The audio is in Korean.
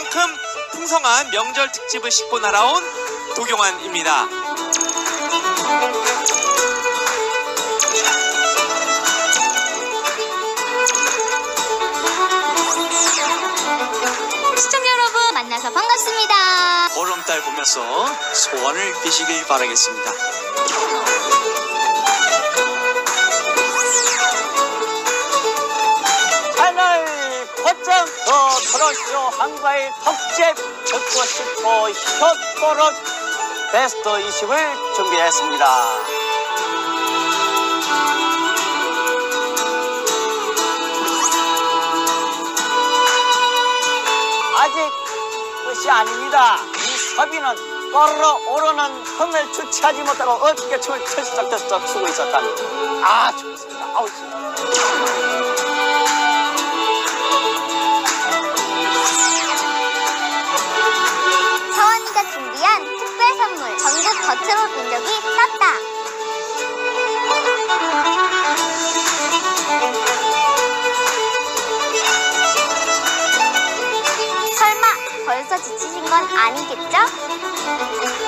그만큼 풍성한 명절 특집을 싣고 날아온 도경환입니다. 시청자 여러분 만나서 반갑습니다. 보름달 보면서 소원을 비시길 바라겠습니다. 하늘 포장 더 트로쇼 한과의 덕집 듣고 싶어 혓버릇 베스트 20을 준비했습니다. 아직 끝이 아닙니다. 이 서비는 끓어오르는 흥을 주체하지 못하고 어떻게 춤을 철썩철썩 추고 있었답니다. 아 좋습니다. 아우 서원이가 준비한 특별 선물 전국 겉으로 민족이 떴다. 설마 벌써 지치신 건 아니겠죠?